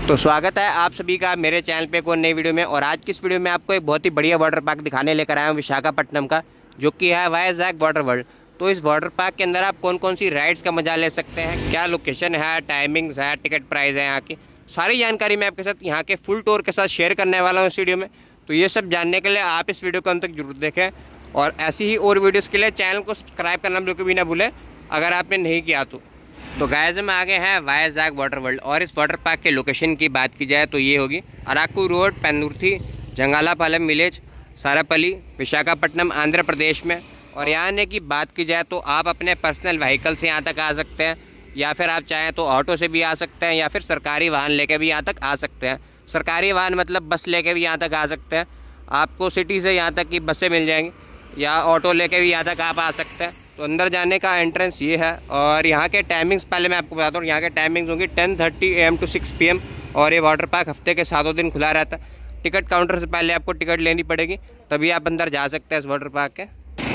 तो स्वागत है आप सभी का मेरे चैनल पे एक और नई वीडियो में। और आज की इस वीडियो में आपको एक बहुत ही बढ़िया वाटर पार्क दिखाने लेकर आया हूँ विशाखापट्टनम का, जो कि है वाइजैक वाटर वर्ल्ड। तो इस वाटर पार्क के अंदर आप कौन कौन सी राइड्स का मजा ले सकते हैं, क्या लोकेशन है, टाइमिंग्स है, टिकट प्राइस है, यहाँ की सारी जानकारी मैं आपके साथ यहाँ के फुल टूर के साथ शेयर करने वाला हूँ इस वीडियो में। तो ये सब जानने के लिए आप इस वीडियो को अंत तक जरूर देखें और ऐसी ही और वीडियोज़ के लिए चैनल को सब्सक्राइब करना बिल्कुल भी ना भूलें अगर आपने नहीं किया तो गाइस हम आगे हैं वाइजैक वाटर वर्ल्ड। और इस वाटर पार्क के लोकेशन की बात की जाए तो ये होगी अराकू रोड, पेंदुर्थी, जंगालापालम विलेज, सारापल्ली, विशाखापट्टनम, आंध्र प्रदेश में। और यहाँ आने की बात की जाए तो आप अपने पर्सनल व्हीकल से यहाँ तक आ सकते हैं, या फिर आप चाहें तो ऑटो से भी आ सकते हैं, या फिर सरकारी वाहन लेके भी यहाँ तक आ सकते हैं। सरकारी वाहन मतलब बस लेके भी यहाँ तक आ सकते हैं। आपको सिटी से यहाँ तक की बसें मिल जाएंगी, या ऑटो लेके भी यहाँ तक आप आ सकते हैं। तो अंदर जाने का एंट्रेंस ये है। और यहाँ के टाइमिंग्स पहले मैं आपको बताता हूँ। यहाँ के टाइमिंग्स होंगी 10:30 AM to 6 PM। और ये वाटर पार्क हफ्ते के 7 दिन खुला रहता है। टिकट काउंटर से पहले आपको टिकट लेनी पड़ेगी, तभी आप अंदर जा सकते हैं इस वाटर पार्क के।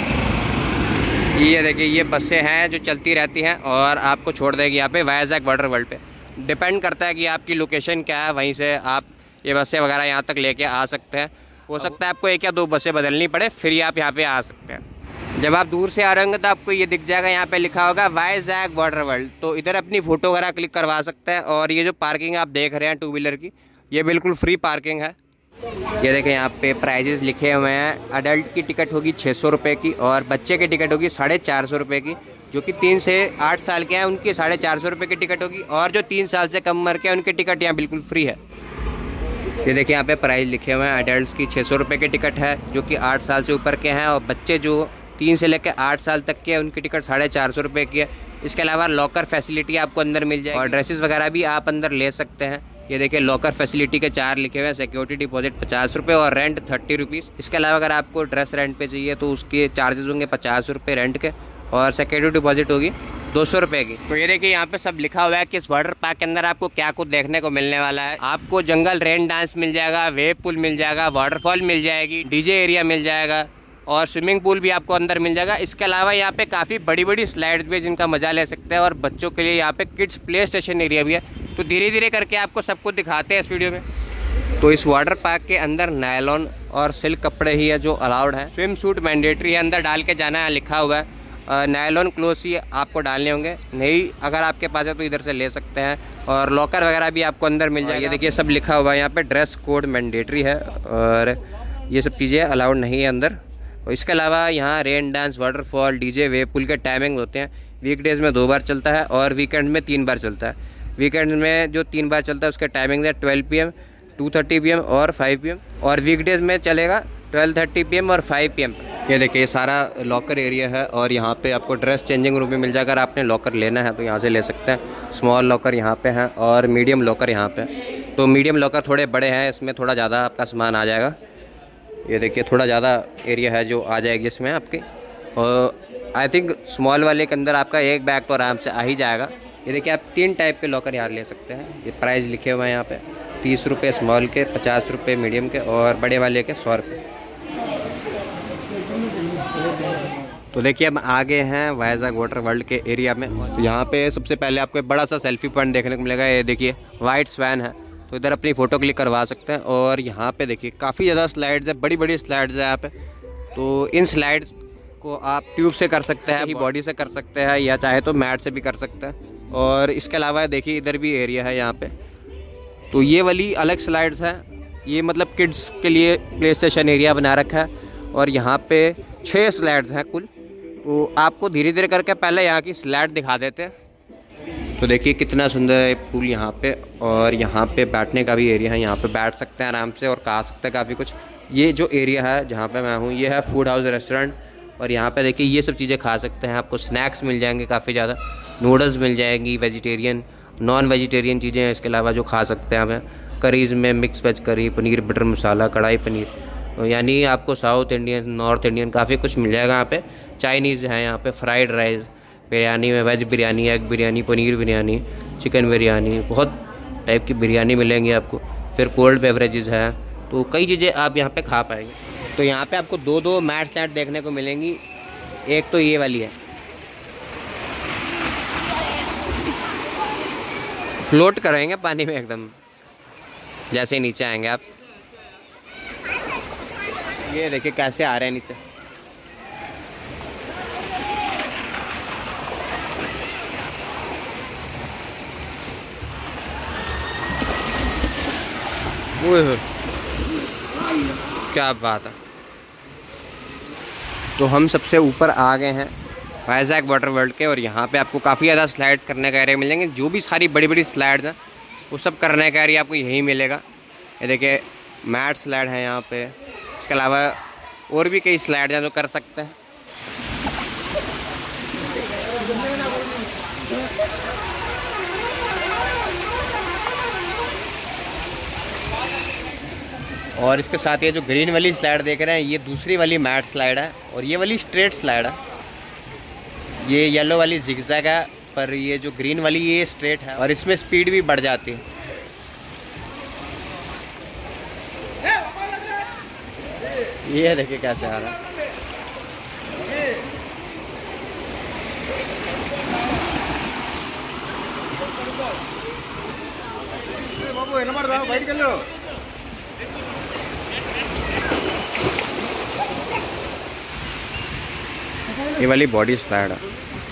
ये देखिए, ये बसें हैं जो चलती रहती हैं और आपको छोड़ देगी यहाँ पे वाइजैक वाटर वर्ल्ड पे। डिपेंड करता है कि आपकी लोकेशन क्या है, वहीं से आप ये बसें वगैरह यहाँ तक लेके आ सकते हैं। हो सकता है आपको 1 या 2 बसें बदलनी पड़े, फिर आप यहाँ पे आ सकते हैं। जब आप दूर से आ रहे होंगे तो आपको ये दिख जाएगा, यहाँ पे लिखा होगा वाइजैक वाटर वर्ल्ड। तो इधर अपनी फ़ोटो वगैरह क्लिक करवा सकते हैं। और ये जो पार्किंग आप देख रहे हैं 2 व्हीलर की, ये बिल्कुल फ्री पार्किंग है। ये देखें, यहाँ पे प्राइजेस लिखे हुए हैं। अडल्ट की टिकट होगी 600 रुपये की, और बच्चे की टिकट होगी 450 रुपये की। जो कि 3 से 8 साल के हैं उनकी 450 रुपये की टिकट होगी, और जो 3 साल से कम उम्र के हैं उनकी टिकट यहाँ बिल्कुल फ्री है। ये देखिए, यहाँ पे प्राइस लिखे हुए हैं। अडल्ट की 600 रुपये की टिकट है जो कि 8 साल से ऊपर के हैं, और बच्चे जो 3 से लेकर 8 साल तक के हैं उनकी टिकट 450 रुपये की है। इसके अलावा लॉकर फैसिलिटी आपको अंदर मिल जाएगी, और ड्रेसेस वगैरह भी आप अंदर ले सकते हैं। ये देखिए, लॉकर फैसिलिटी के 4 लिखे हुए हैं। सिक्योरिटी डिपॉजिट 50 रुपये और रेंट 30 रुपीज़। इसके अलावा अगर आपको ड्रेस रेंट पे चाहिए तो उसके चार्जेस होंगे 50 रुपये रेंट के, और सिक्योरिटी डिपॉजिट होगी 200 रुपये की। तो ये देखिए, यहाँ पे सब लिखा हुआ है कि इस वाटर पार्क के अंदर आपको क्या कुछ देखने को मिलने वाला है। आपको जंगल रेन डांस मिल जाएगा, वेव पूल मिल जाएगा, वाटरफॉल मिल जाएगी, डीजे एरिया मिल जाएगा, और स्विमिंग पूल भी आपको अंदर मिल जाएगा। इसके अलावा यहाँ पे काफ़ी बड़ी बड़ी स्लाइड्स भी है जिनका मज़ा ले सकते हैं, और बच्चों के लिए यहाँ पे किड्स प्ले स्टेशन एरिया भी है। तो धीरे धीरे करके आपको सब कुछ दिखाते हैं इस वीडियो में। तो इस वाटर पार्क के अंदर नायलॉन और सिल्क कपड़े ही है जो अलाउड है। स्विम सूट मैंडेटरी है, अंदर डाल के जाना है, लिखा हुआ है। नायलॉन क्लोथ ही आपको डालने होंगे, नहीं अगर आपके पास है तो इधर से ले सकते हैं। और लॉकर वगैरह भी आपको अंदर मिल जाएगी। देखिए, सब लिखा हुआ है यहाँ पे। ड्रेस कोड मैंडेटरी है, और ये सब चीज़ें अलाउड नहीं है अंदर। और इसके अलावा यहाँ rain dance, waterfall, DJ, wave pool के टाइमिंग होते हैं। वीकडेज़ में 2 बार चलता है और वीकेंड में 3 बार चलता है। वीकेंड में जो 3 बार चलता है उसके टाइमिंग है 12 PM, 2:30 PM और 5 PM। और वीकडेज़ में चलेगा 12:30 PM और 5 PM। ये देखिए, ये सारा लॉकर एरिया है, और यहाँ पे आपको ड्रेस चेंजिंग रूम भी मिल जाएगा। अगर आपने लॉकर लेना है तो यहाँ से ले सकते हैं। स्मॉल लॉकर यहाँ पे हैं और मीडियम लॉकर यहाँ पे। तो मीडियम लॉकर थोड़े बड़े हैं, इसमें थोड़ा ज़्यादा आपका सामान आ जाएगा। ये देखिए, थोड़ा ज़्यादा एरिया है जो आ जाएगी इसमें आपके। और आई थिंक स्मॉल वाले के अंदर आपका एक बैग तो आराम से आ ही जाएगा। ये देखिए, आप 3 टाइप के लॉकर यहाँ ले सकते हैं। ये प्राइस लिखे हुए हैं यहाँ पे। 30 रुपये स्मॉल के, 50 रुपये मीडियम के, और बड़े वाले के 100 रुपये। तो देखिए, हम आगे हैं वाइजैक वाटर वर्ल्ड के एरिया में। तो यहाँ पे सबसे पहले आपको एक बड़ा सा सेल्फी पॉइंट देखने को मिलेगा। ये देखिए, वाइट स्वैन है, तो इधर अपनी फ़ोटो क्लिक करवा सकते हैं। और यहाँ पे देखिए, काफ़ी ज़्यादा स्लाइड्स है, बड़ी बड़ी स्लाइड्स है यहाँ पे। तो इन स्लाइड्स को आप ट्यूब से कर सकते हैं, बॉडी से कर सकते हैं, या चाहे तो मैट से भी कर सकते हैं। और इसके अलावा देखिए, इधर भी एरिया है यहाँ पे। तो ये वाली अलग स्लाइड्स हैं, ये मतलब किड्स के लिए प्ले स्टेशन एरिया बना रखा है। और यहाँ पे 6 स्लाइड्स हैं कुल। तो आपको धीरे धीरे करके पहले यहाँ की स्लाइड दिखा देते हैं। तो देखिए, कितना सुंदर है पूल यहाँ पे। और यहाँ पे बैठने का भी एरिया है, यहाँ पे बैठ सकते हैं आराम से और खा सकते हैं काफ़ी कुछ। ये जो एरिया है जहाँ पे मैं हूँ, ये है फूड हाउस रेस्टोरेंट। और यहाँ पे देखिए, ये सब चीज़ें खा सकते हैं। आपको स्नैक्स मिल जाएंगे काफ़ी ज़्यादा, नूडल्स मिल जाएंगी, वेजिटेरियन, नॉन वेजिटेरियन चीज़ें हैं इसके अलावा जो खा सकते हैं हमें। करीज़ में मिक्स वेज करी, पनीर बटर मसाला, कढ़ाई पनीर, यानी आपको साउथ इंडियन, नॉर्थ इंडियन काफ़ी कुछ मिल जाएगा यहाँ पे। चाइनीज़ है यहाँ पे, फ्राइड राइस, बिरयानी में veg biryani, egg biryani, paneer biryani, chicken biryani, बहुत टाइप की बिरयानी मिलेंगी आपको। फिर कोल्ड बेवरेजेस है, तो कई चीज़ें आप यहाँ पे खा पाएंगे। तो यहाँ पे आपको 2 मैट स्लाइड देखने को मिलेंगी। एक तो ये वाली है, फ्लोट करेंगे पानी में एकदम। जैसे ही नीचे आएंगे आप, ये देखिए कैसे आ रहे हैं नीचे। ओह क्या बात है। तो हम सबसे ऊपर आ गए हैं वाइजैक वाटर वर्ल्ड के, और यहाँ पे आपको काफ़ी ज़्यादा स्लाइड्स करने का एरिया मिलेंगे। जो भी सारी बड़ी बड़ी स्लाइड्स हैं वो सब करने का एरिया आपको यहीं मिलेगा। ये देखिए मैट स्लाइड है यहाँ पे, इसके अलावा और भी कई स्लाइड हैं जो कर सकते हैं। और इसके साथ ये जो ग्रीन वाली स्लाइड देख रहे हैं ये दूसरी वाली मैट स्लाइड है, और ये वाली स्ट्रेट स्लाइड है। ये येलो वाली जिगजैग है, पर ये जो ग्रीन वाली ये स्ट्रेट है, और इसमें स्पीड भी बढ़ जाती है। ये देखिए कैसे आ रहा है। ये वाली बॉडी स्लाइड है।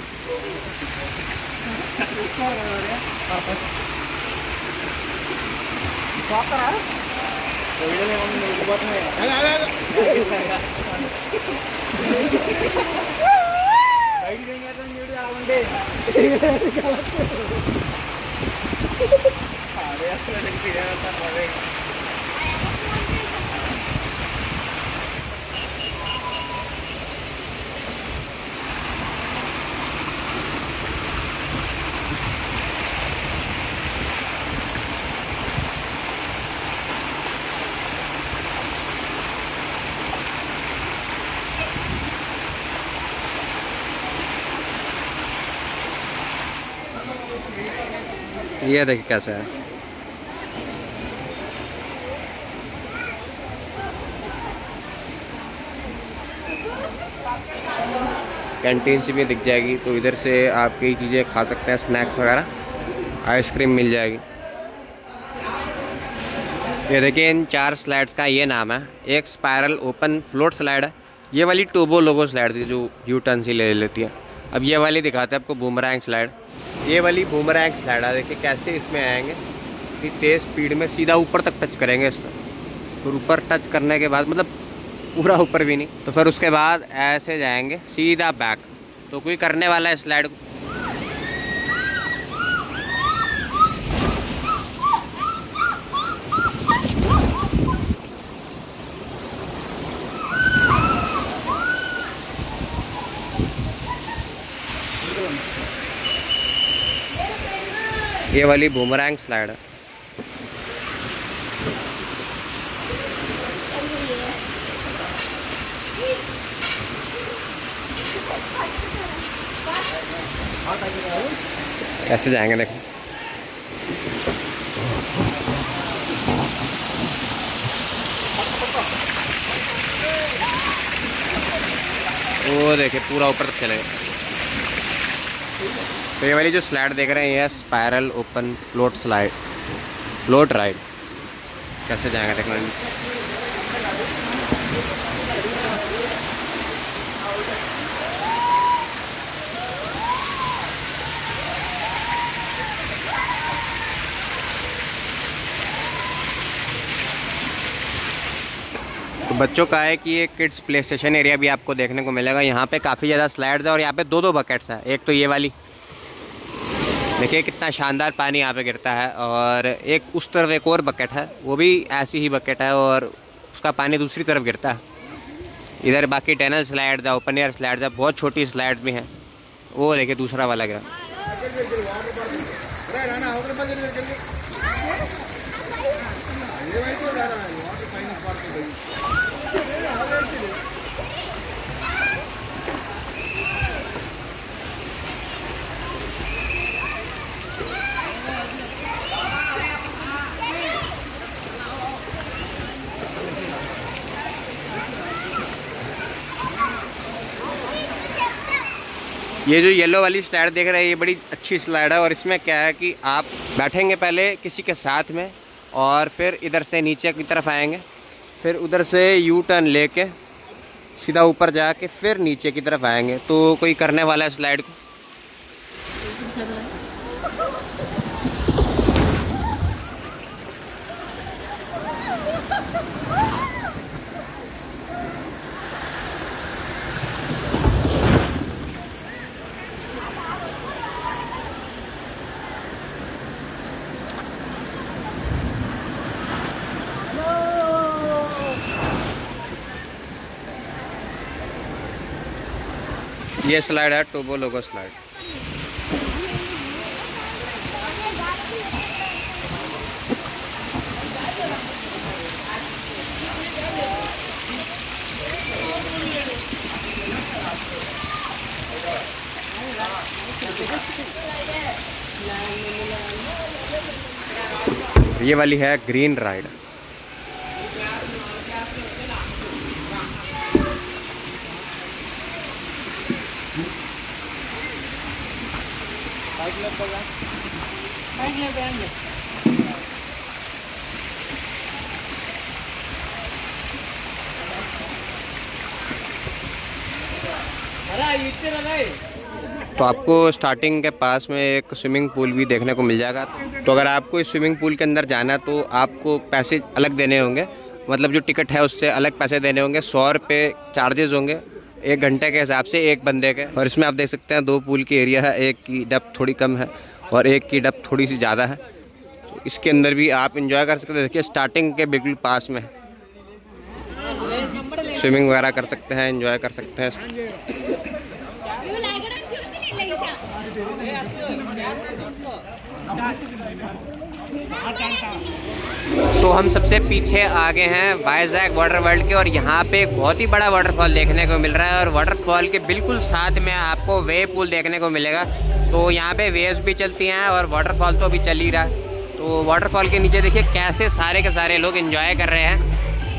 ये देखिए कैसे है। कैंटीन से भी दिख जाएगी, तो इधर से आप कई चीज़ें खा सकते हैं, स्नैक्स वगैरह, आइसक्रीम मिल जाएगी। ये देखिए इन 4 स्लाइड्स का ये नाम है। एक स्पायरल ओपन फ्लोट स्लाइड है, ये वाली टोबो लोगो स्लाइड थी जो यू टर्न से ले लेती है। अब ये वाली दिखाते हैं आपको बूमरैंग स्लाइड। ये वाली बूमरैंग स्लाइड है, देखिए कैसे इसमें आएंगे, इतनी तेज़ स्पीड में सीधा ऊपर तक टच करेंगे इसमें। फिर ऊपर टच करने के बाद, मतलब पूरा ऊपर भी नहीं, तो फिर उसके बाद ऐसे जाएंगे सीधा बैक। तो कोई करने वाला है स्लाइड को, ये वाली बूमरैंग स्लाइड है। कैसे जाएंगे देखो। वो देखिए पूरा ऊपर तक चलेगा। तो ये वाली जो स्लाइड देख रहे हैं ये spiral open float slide, float ride. कैसे जाएंगे देखना। तो बच्चों का है कि ये किड्स प्ले स्टेशन एरिया भी आपको देखने को मिलेगा। यहाँ पे काफ़ी ज़्यादा स्लाइड्स है, और यहाँ पे 2-2 बकेट्स हैं। एक तो ये वाली देखिए कितना शानदार पानी यहाँ पे गिरता है, और एक उस तरफ एक और बकेट है, वो भी ऐसी ही बकेट है, और उसका पानी दूसरी तरफ गिरता है। इधर बाकी टनल स्लाइड्स है, ओपन एयर स्लाइड्स है, बहुत छोटी स्लाइड भी हैं। वो देखिए दूसरा वाला गिरा। ये जो येलो वाली स्लाइड देख रहे हैं ये बड़ी अच्छी स्लाइड है, और इसमें क्या है कि आप बैठेंगे पहले किसी के साथ में, और फिर इधर से नीचे की तरफ आएंगे, फिर उधर से यू टर्न लेके सीधा ऊपर जाके फिर नीचे की तरफ आएंगे। तो कोई करने वाला है स्लाइड को। ये स्लाइड है टोबोलोगो स्लाइड। ये वाली है ग्रीन राइड। तो आपको स्टार्टिंग के पास में एक स्विमिंग पूल भी देखने को मिल जाएगा। तो अगर आपको इस स्विमिंग पूल के अंदर जाना तो आपको पैसे अलग देने होंगे, मतलब जो टिकट है उससे अलग पैसे देने होंगे। 100 रुपये चार्जेस होंगे 1 घंटे के हिसाब से एक बंदे के। और इसमें आप देख सकते हैं 2 पूल की एरिया है, एक की डेप्थ थोड़ी कम है और एक की डेप्थ थोड़ी सी ज़्यादा है। तो इसके अंदर भी आप इंजॉय कर सकते हैं। देखिए स्टार्टिंग के बिल्कुल पास में स्विमिंग वगैरह कर सकते हैं, एंजॉय कर सकते हैं। तो हम सबसे पीछे आ गए हैं वाइजैक वाटर वर्ल्ड के, और यहाँ पे एक बहुत ही बड़ा वाटरफॉल देखने को मिल रहा है। और वाटरफॉल के बिल्कुल साथ में आपको वेव पूल देखने को मिलेगा। तो यहाँ पे वेव्स भी चलती हैं और वाटरफॉल तो अभी चल ही रहा है। तो वाटरफॉल के नीचे देखिए कैसे सारे के सारे लोग एंजॉय कर रहे हैं।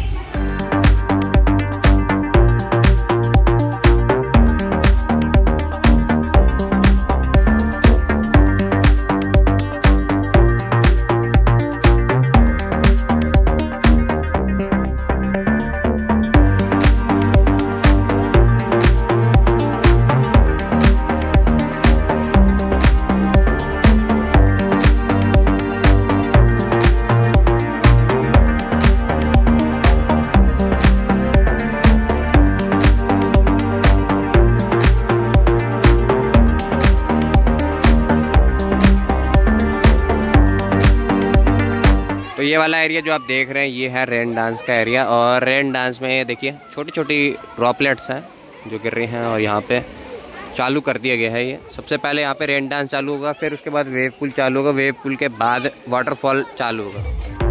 तो ये वाला एरिया जो आप देख रहे हैं ये है रेन डांस का एरिया। और रेन डांस में ये देखिए छोटी छोटी ड्रॉपलेट्स हैं जो गिर रही हैं, और यहाँ पे चालू कर दिया गया है। ये सबसे पहले यहाँ पे रेन डांस चालू होगा, फिर उसके बाद वेव पूल चालू होगा, वेव पूल के बाद वाटरफॉल चालू होगा।